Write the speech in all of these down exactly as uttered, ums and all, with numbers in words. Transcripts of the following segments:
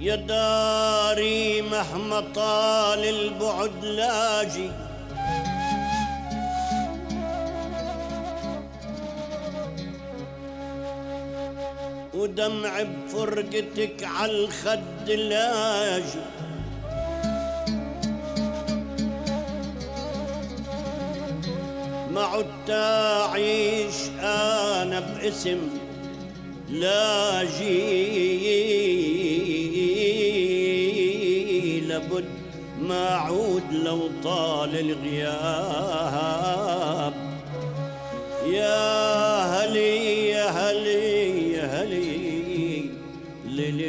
يا داري مهما طال البعد لاجي، ودمع بفرقتك عالخد لاجي، ما عدت أعيش أنا باسم لاجي، لابد ما أعود لو طال الغياب. يا هلي يا هلي يا هلي لي لي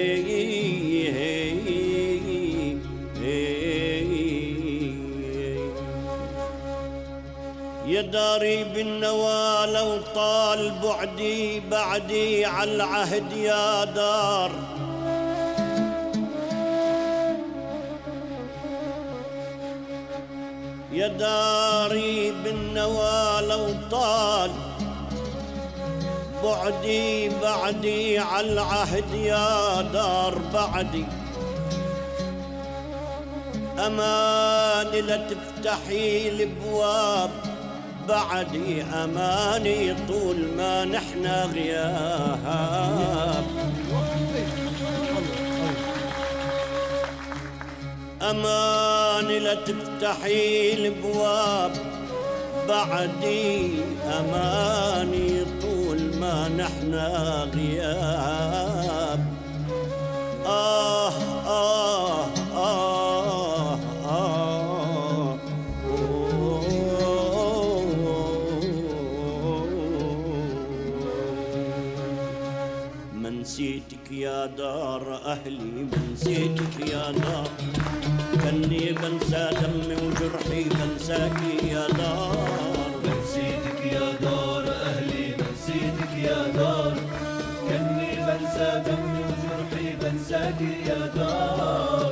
يا داري بالنوى لو طال بعدي بعدي عالعهد يا دار، يا داري بالنوى لو طال بعدي بعدي عالعهد يا دار بعدي، أماني لا تفتحي الابواب بعدي، أماني طول ما نحنا غياب، أماني لا تفتحي الابواب بعدي، أماني طول ما نحنا غياب. آه آه آه آه ما نسيتك يا دار أهلي، ما نسيتك يا دار، كني بنسى دمي وجرحي بنساكي يا دار. بنسيتك يا دار أهلي، بنسيتك يا دار، كني بنسى دمي وجرحي بنساكي يا دار.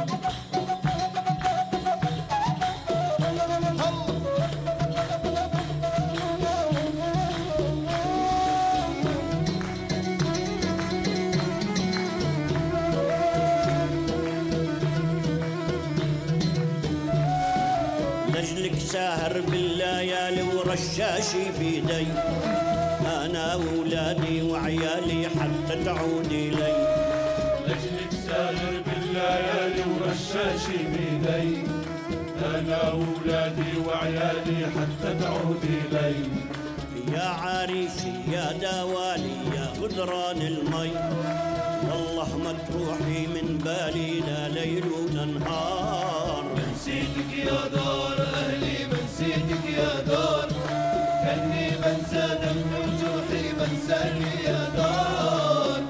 لجلك ساهر بالليالي ورشاشي بيدي، أنا وولادي وعيالي حتى تعودي لي. لجلك ساهر بالليالي ورشاشي بيدي، أنا وولادي وعيالي حتى تعودي لي. يا عريشي يا دوالي يا غدران المي، والله ما تروحي من بالي لا ليل ولا نهار. نسيتك يا دار أهلي، بنسيتك يا دار، كني بنسى دمي وجرحي بنساكي يا دار.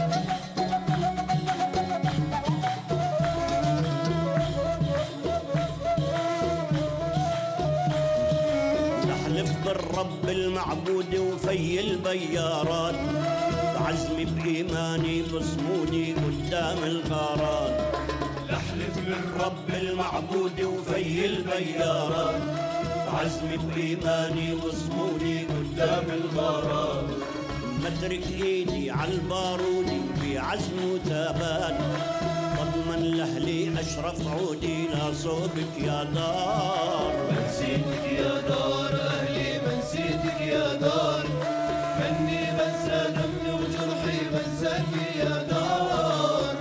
نحلف بالرب المعبود وفي البيارات، بعزمي بإيماني بصمودي قدام الغارات. نحلف بالرب المعبود وفي البيارات، بعزمي بإيماني وصمودي قدام الغارات. مترك ايدي عالبارودي بعزم وثبات، اضمن لاهلي اشرف عودي لا صوبك يا دار. بنسيتك يا دار أهلي، بنسيتك يا دار، كني بنسى دمي وجرحي بنساكي يا دار.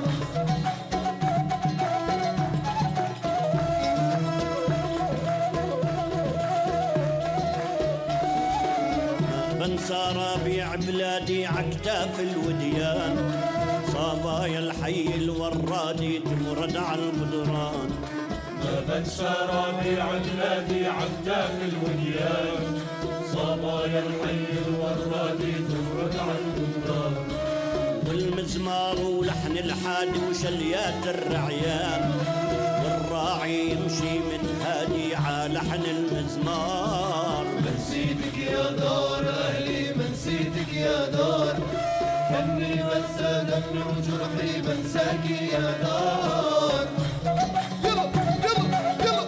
بنسى ربيع بلادي عكتاف الوديان، صبايا الحي الورادي تمرد على القدران. ما بنسى ربيع بلادي عكتاف الوديان، صبايا الحي الورادي تمرد على القدران. والمزمار ولحن الحادي وشليات الرعيان، والراعي يمشي متهادي على لحن المزمار. بنسيتك يا دار أهلي، بنسيتك يا دار، كني بنسى دمي وجرحي بنساكي يا دار. يلا يلا يلا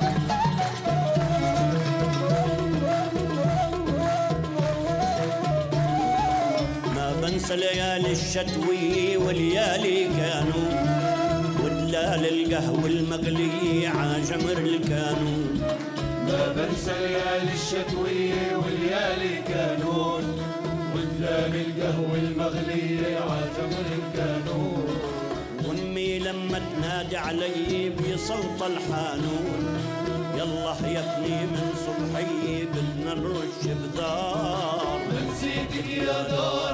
ما بنسى بنسى ليالي الشتوية وليالي كانوا، ودلال القهوة المغلية عجمر الكانون. ما بنسى ليالي الشتوية وليالي كانون، ودلال القهوة المغلية عجمر الكانون. وامي لما تنادي علي بصوت الحانون، يلا يا ابني من صبحي بدنا نرش بدار. نسيتك يا دار